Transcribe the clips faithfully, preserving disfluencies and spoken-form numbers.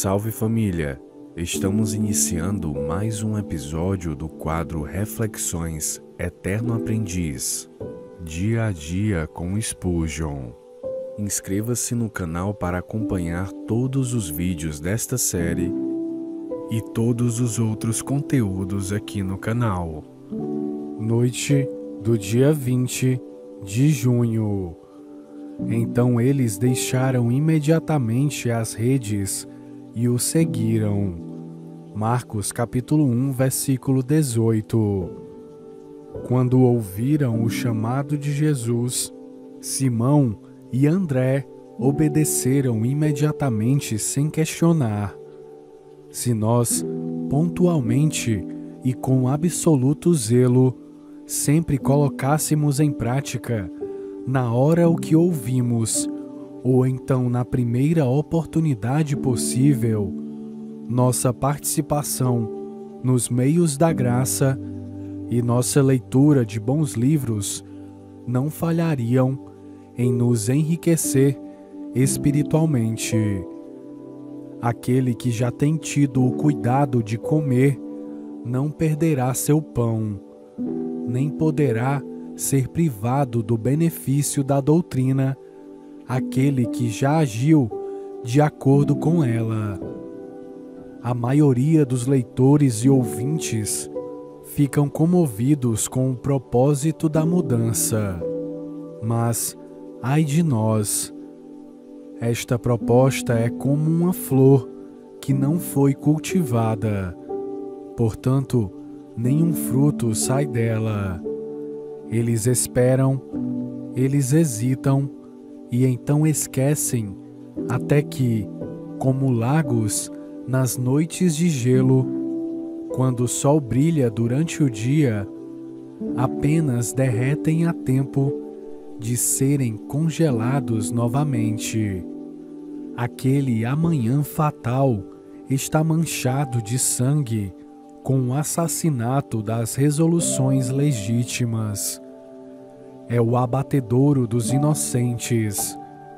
Salve família! Estamos iniciando mais um episódio do quadro Reflexões Eterno Aprendiz, dia a dia com Spurgeon. Inscreva-se no canal para acompanhar todos os vídeos desta série e todos os outros conteúdos aqui no canal. Noite do dia vinte de junho. Então eles deixaram imediatamente as redes e o seguiram. Marcos capítulo um, versículo dezoito. Quando ouviram o chamado de Jesus, Simão e André obedeceram imediatamente sem questionar. Se nós, pontualmente e com absoluto zelo, sempre colocássemos em prática, na hora o que ouvimos, ou então na primeira oportunidade possível, nossa participação nos meios da graça e nossa leitura de bons livros não falhariam em nos enriquecer espiritualmente. Aquele que já tem tido o cuidado de comer não perderá seu pão, nem poderá ser privado do benefício da doutrina aquele que já agiu de acordo com ela. A maioria dos leitores e ouvintes ficam comovidos com o propósito da mudança. Mas, ai de nós, esta proposta é como uma flor que não foi cultivada, portanto, nenhum fruto sai dela. Eles esperam, eles hesitam e então esquecem, até que, como lagos nas noites de gelo, quando o sol brilha durante o dia, apenas derretem a tempo de serem congelados novamente. Aquele amanhã fatal está manchado de sangue com o assassinato das resoluções legítimas. É o abatedouro dos inocentes.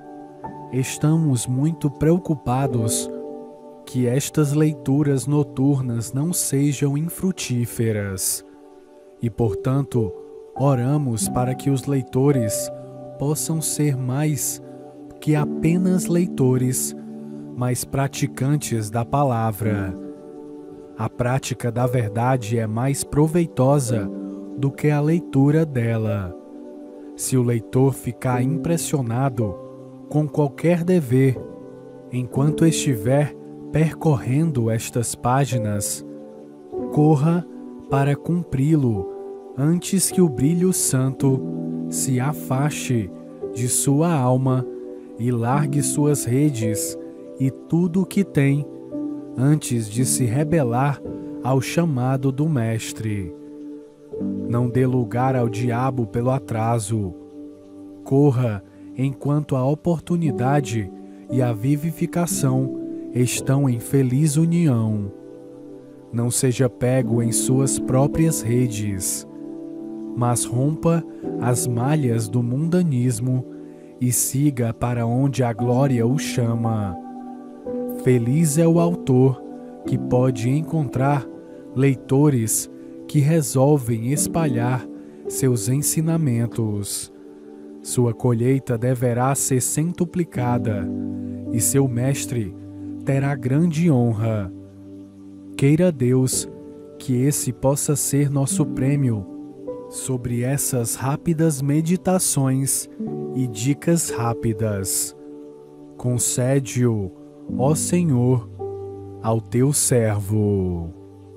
Estamos muito preocupados que estas leituras noturnas não sejam infrutíferas e, portanto, oramos para que os leitores possam ser mais que apenas leitores, mas praticantes da palavra. A prática da verdade é mais proveitosa do que a leitura dela. Se o leitor ficar impressionado com qualquer dever, enquanto estiver percorrendo estas páginas, corra para cumpri-lo antes que o brilho santo se afaste de sua alma e largue suas redes e tudo o que tem, antes de se rebelar ao chamado do Mestre. Não dê lugar ao diabo pelo atraso. Corra enquanto a oportunidade e a vivificação estão em feliz união. Não seja pego em suas próprias redes, mas rompa as malhas do mundanismo e siga para onde a glória o chama. Feliz é o autor que pode encontrar leitores que resolvem espalhar seus ensinamentos. Sua colheita deverá ser centuplicada e seu mestre terá grande honra. Queira Deus que esse possa ser nosso prêmio sobre essas rápidas meditações e dicas rápidas. Concede-o, ó Senhor, ao teu servo.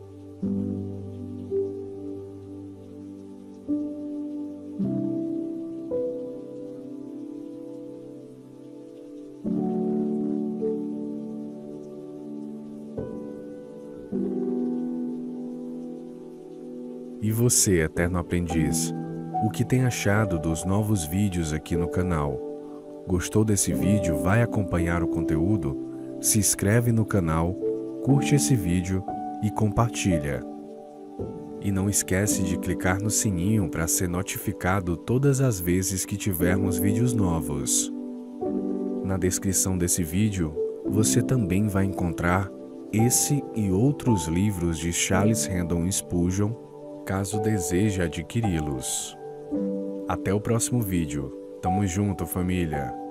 E você, eterno aprendiz, o que tem achado dos novos vídeos aqui no canal? Gostou desse vídeo? Vai acompanhar o conteúdo? Se inscreve no canal, curte esse vídeo e compartilha. E não esquece de clicar no sininho para ser notificado todas as vezes que tivermos vídeos novos. Na descrição desse vídeo você também vai encontrar esse e outros livros de Charles Haddon Spurgeon, caso deseje adquiri-los. Até o próximo vídeo. Tamo junto, família!